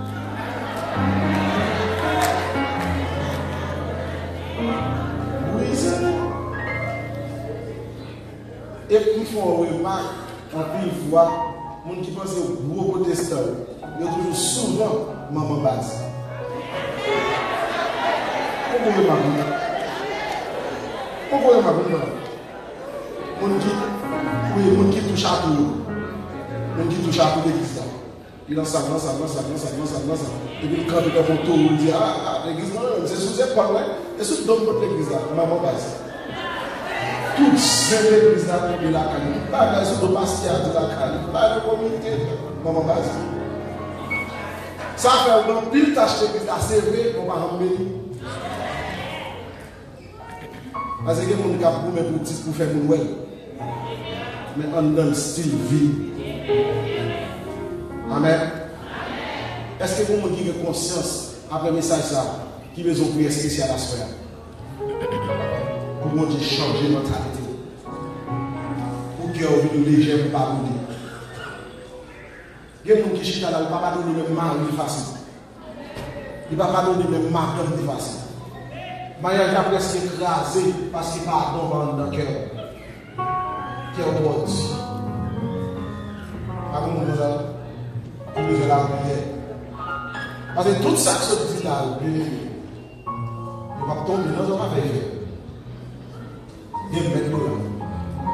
Et puis, il faut remarquer, en plus, il voit, les gens qui pensent au gros protestant, ils ont toujours souvent maman base. Pourquoi vous remarquez? Pourquoi vous remarquez? Les gens qui touchent à tout, les gens qui touchent à tout l'église. Il en ça. Et puis, quand il fait un tour, il dit, ah, l'église, c'est sous cette porte là, et sous d'autres l'église là, maman base. Toutes ces églises de la Cali, pas les autres pasteurs de la Cali, pas les communautés, maman base. Ça fait un pile tâche l'église à servir pour ma béni. Parce que les gens qui ont mes petits pour faire mon well. Mais on donne style vie. Amen. Est-ce que vous avez conscience après le message ça, qui besoin de prier spécial à ce soir? Pour qu'on dise changer de mentalité. Pour qu'il y ait une légère pour ne pas bouger. Il y a des gens qui chita là, il ne va pas donner le mari facile. Il ne va pas donner le madame facile. Mariage a presque écrasé parce qu'il pas dans le cœur. Cœur droit. Pas comme nous allons. Nous allons prier. Parce que tout ça qui se dit là, il va tomber dans un affaire. Il y a un mètre là.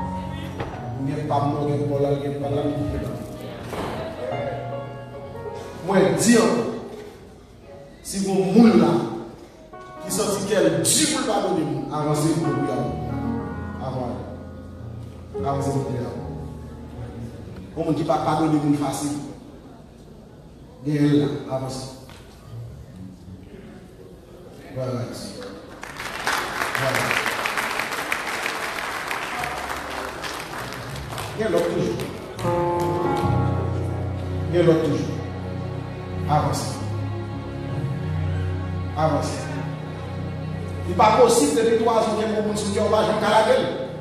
Il n'y a pas de mot, il n'y a pas de Moi, dis si vous moule là, qui sortit qu'elle dit pour pardonner, avancez pour le prière. Avancez pour le prière. On ne dit pas pardonner pour facile. Bien là, avancez. Voilà. Voilà. Bien l'autre toujours. Bien l'autre toujours. Avancez. Avancez. Il n'est pas possible depuis 3 ans qu'il y ait un monde sur qui on va jouer caractère.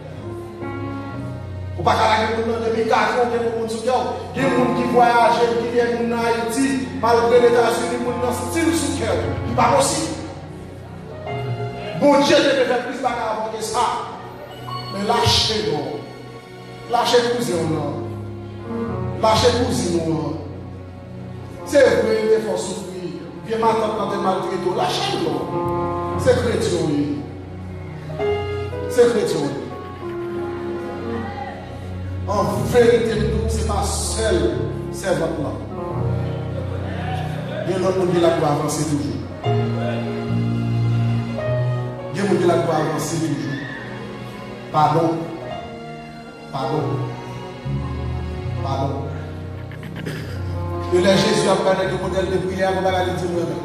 Ou pas caractère depuis 4 ans qu'il y ait un monde sur qui on va. Il y a des gens qui voyagent, qui viennent en Haïti, malgré les États-Unis, pour nous style sous cœur. Il n'est pas possible. Bon Dieu, je vais faire plus bagarre que ça. Mais lâchez-nous. Lâchez cousins. Lâchez cousins. C'est vrai, il faut souffrir. Viens m'attendre quand tu es maltraité. Lâchez-nous. C'est chrétien. C'est chrétien. En vérité, ce n'est pas seul servant-là. Il y a l'autre monde qui doit avancer toujours. Il y a l'autre monde qui doit avancer toujours. Pardon. Pardon. Pardon. Et là, Jésus a parlé de modèle de prière, on va aller dire moi-même.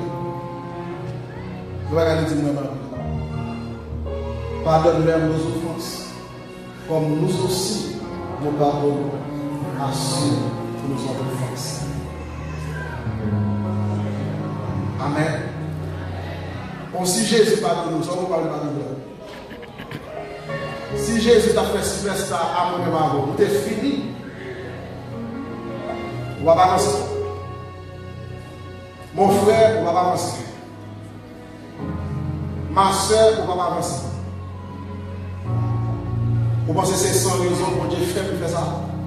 On va aller dire moi-même. Pardonne-leur nos offenses, comme nous aussi nous pardonnons à ceux qui nous ont offensés. Amen. Bon, si Jésus pardonne nous, on va parler de pardon. Si Jésus t'a fait superstar à moi-même avant, t'es fini. On va pas avancer. Mon frère, on va pas avancer. Ma soeur, on va pas avancer. Vous pensez que c'est sans raison que Dieu fait pour faire ça?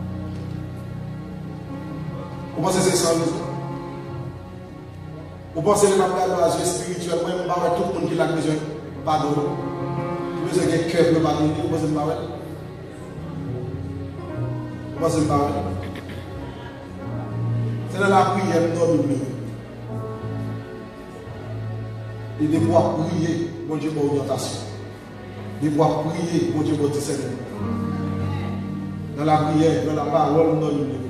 Vous pensez que c'est sans raison? Vous pensez que le bagage spirituel, moi, je ne vais pas tout le monde qui a besoin de pardon. Vous avez un cœur pour pardonner, vous pensez que je ne vais pas. Vous pensez que je ne vais pas. C'est dans la prière de notre Bible. Et de pouvoir prier, mon Dieu, pour orientation. De pouvoir prier, mon Dieu, pour discernement. Dans la prière, dans la parole de notre Bible.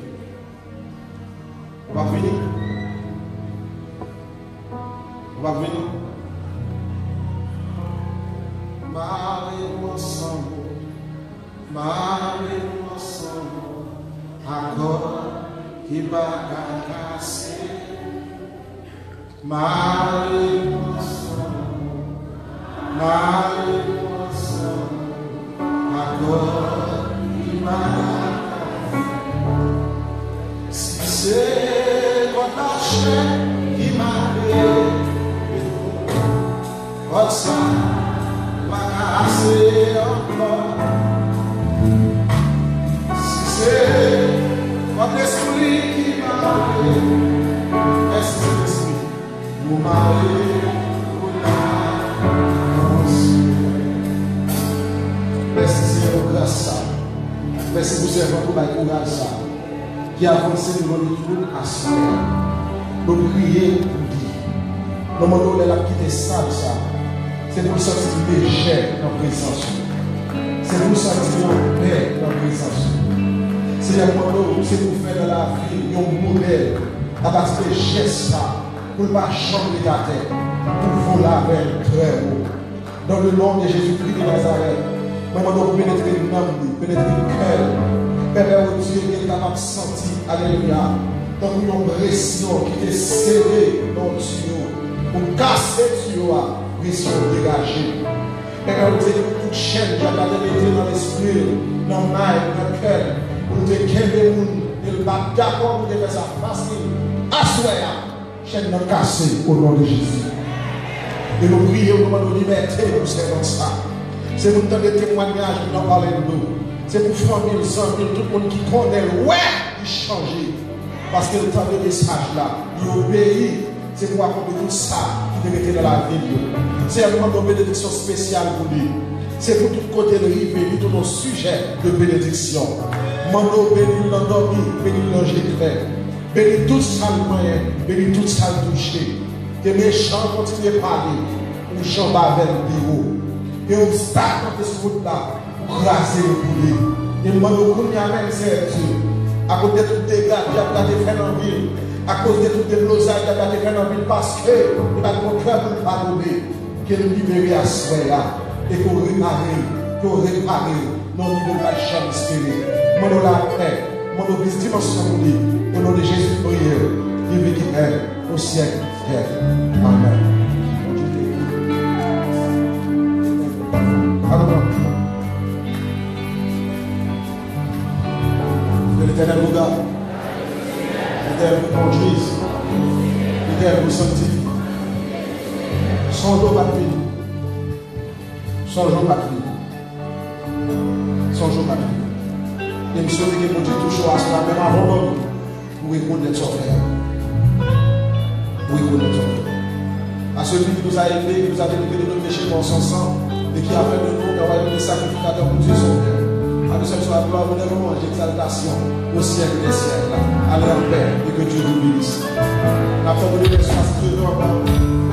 On va venir. On va venir. Marrez-nous ensemble. Marrez-nous ensemble. Encore. Qui va casser, marrez-nous ensemble, encore qui va casser. Si c'est votre chair qui m'a fait, votre sang va casser encore. Si c'est votre esprit qui m'a fait, est-ce que c'est l'esprit? Vous m'avez pour la merci Seigneur, grâce à merci pour servir pour la courage qui avance devant nous tous à ce moment. Nous prier pour dire. Nous demandons de la quitter ça. C'est pour sortir du péché dans la présence. C'est pour sortir en paix dans la présence. C'est pour faire de la vie un modèle à partir de gestes pour ne pas changer la tête, pour voler avec très haut. Dans le nom de Jésus-Christ de Nazareth, nous demandons pénétrer l'âme, pénétrer le cœur. Père au Dieu qui est capable de sentir, alléluia, dans une pression qui est serrée dans le tuyau, pour casser le tuyau, pression dégagée. Père au Dieu, toute chaîne qui a été dans l'esprit, dans le mal, dans le cœur, pour te calmer, il va d'accord pour te faire ça facile. Assoya, chaîne non cassée au nom de Jésus. Et nous prions au nom de liberté pour ces gens. C'est pour donner des témoignages qui n'ont parlé de nous. C'est pour famille, amis, tout le monde qui connaît, ouais, il change. Parce que le temps de message là, il obéit. C'est pour accomplir tout ça qui devait être dans la vie. C'est un moment de bénédiction spéciale pour lui. C'est pour tout côté de rive, tout nos sujets de bénédiction. Mando béni l'endormi, béni l'ange éclair. bénis tout ça le moyen, bénis tout ça le touché. Que les méchants continuent à parler, ou champ avec le bureau. Et on start dans ce route-là, pour craser le boulet. Et moi, nous connaissons même c'est Dieu. À cause de tous les dégâts qui ont été faits dans la ville, à cause de toutes les blosailles qui ont été faits dans la ville, parce que il a mon cœur pour pardonner, qu'il nous libère à ce moment-là, et qu'on répare, non, nous ne pas jamais espérer. Mon nom la paix, mon nom de dimension, au nom de Jésus, prière, vive qui est au siècle. Amen. Que l'Éternel vous garde, l'Éternel vous conduise, l'Éternel vous sanctifie. Songeons patrie, songeons patrie, songeons patrie. Et nous souhaitons que mon Dieu toujours à cela, même avant nous, pour reconnaître son frère. À celui qui nous a aimés, qui nous a délivrés de nos péchés par son sang, et qui a fait de nous un royaume de sacrificateurs pour Dieu son Père. À nous sommes sur la gloire, honneur, louange, exaltation au siècle des siècles. Allez en paix et que Dieu vous bénisse. La parole de Dieu soit scrivée en bas.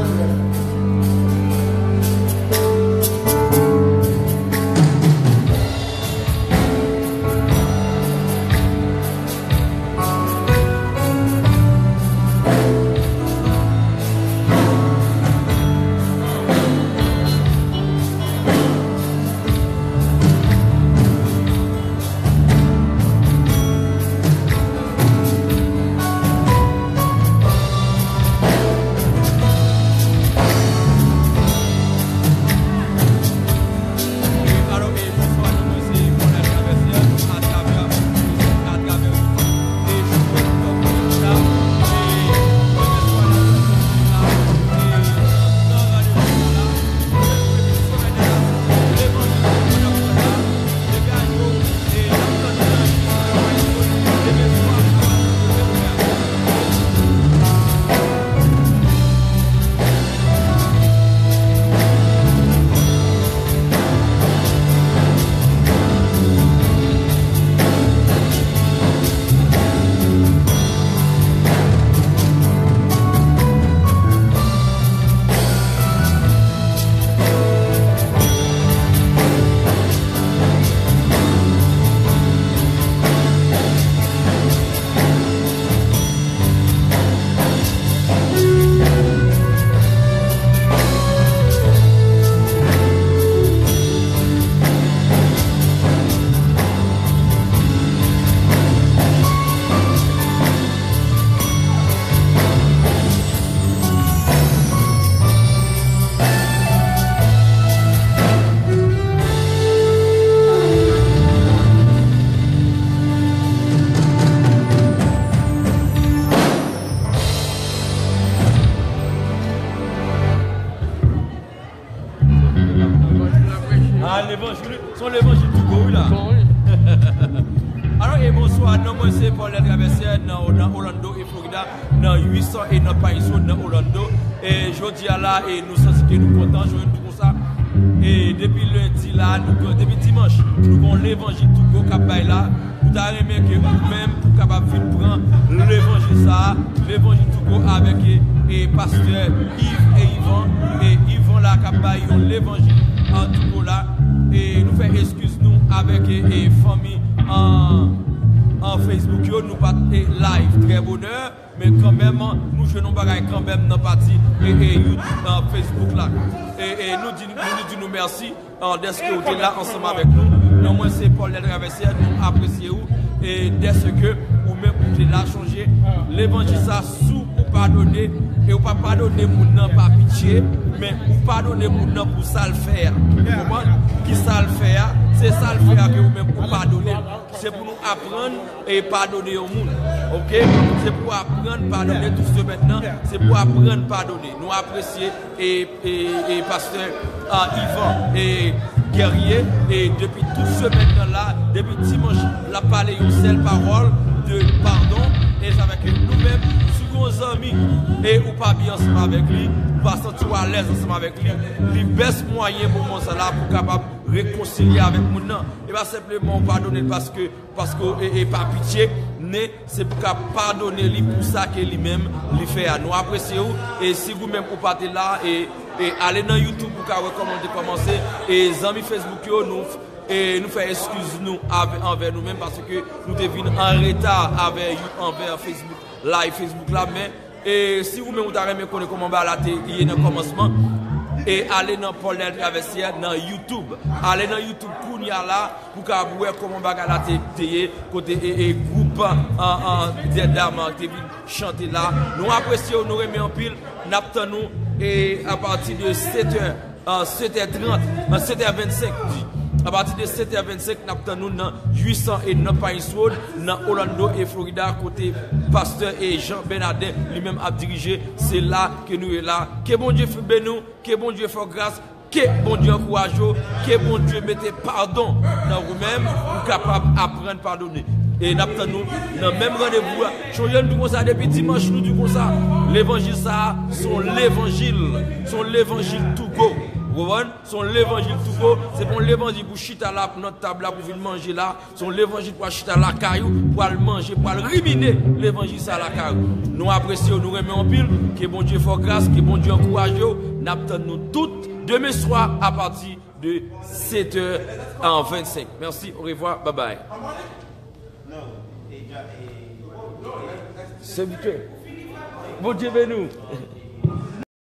Et nous sentons que nous comptons jouer tout ça. Et depuis lundi là, depuis dimanche, nous avons l'évangile tout beau cap là. Nous avons aimé que nous-mêmes pour capable de prendre l'évangile ça, l'évangile tout beau avec et pasteur Yves et Yvan. Et Yvan là cap l'évangile en tout beau là. Et nous faisons excuse nous avec et famille en Facebook, nous pas live, très bonheur, mais quand même, nous jouons bagaille quand même dans la partie et dans Facebook là. Et nous disons merci d'être que vous êtes là ensemble avec nous. Non, moi c'est Paul Traversier, nous apprécions et dès ce que vous même vous êtes là changer l'évangile ça sous pour pardonner et vous pas pardonner pour non pas pitié, mais vous pardonner pour non pour ça le faire. Comment qui ça le faire? C'est ça le faire que vous même pour pardonner. C'est pour nous apprendre et pardonner au monde. Ok? C'est pour apprendre à pardonner tout ce maintenant. C'est pour apprendre à pardonner. Nous apprécions et pasteur Yvan et guerrier. Et depuis tout ce maintenant-là, depuis dimanche, la parlé une seule parole de pardon. Et avec nous-mêmes, nos amis et ou pas bien ensemble avec lui, ou pas sentir à l'aise ensemble avec lui, le best moyen pour moi ça là pour capable réconcilier avec mon nom. Et pas simplement pardonner parce que et pas pitié, mais c'est pour pardonner lui pour ça que lui-même lui fait à nous apprécier et si vous-même vous partez là et allez dans YouTube pour recommander commencer et amis Facebook nous faire excuse nous envers nous-mêmes parce que nous devenons en retard envers Facebook live Facebook là mais et si vous-même vous avez aimé comment la télé dans le commencement et allez dans Paul Traversière dans YouTube. Allez dans YouTube pour là pour voir comment la télé côté et groupe des dames qui chanter là. Nous apprécions, nous remettons en pile, nous et à partir de 7h, 7h30, 7h25. À partir de 7h25, nous avons dans 800 et dans Pines Road, dans Orlando et Florida, côté pasteur et Jean Bernardin lui-même a dirigé. C'est là que nous sommes là. Que bon Dieu fait bénir, que bon Dieu fait grâce, que bon Dieu encourage, que bon Dieu mette pardon dans vous-même pour capable d'apprendre à pardonner. Et nous avons dans le même rendez-vous. Je nous dis ça depuis dimanche, nous disons ça. L'évangile, ça, sont l'évangile tout go. Son l'évangile tout beau, c'est pour l'évangile pour chita là, pour notre table là, pour venir manger là. Son l'évangile pour chita là, caillou, pour le manger, pour le ruminer, l'évangile ça la caillou. Nous apprécions, nous remettons en pile, que bon Dieu fasse grâce, que bon Dieu encourage, nous attendons toutes demain soir à partir de 7h25. Merci, au revoir, bye bye. C'est bon Dieu béni nous.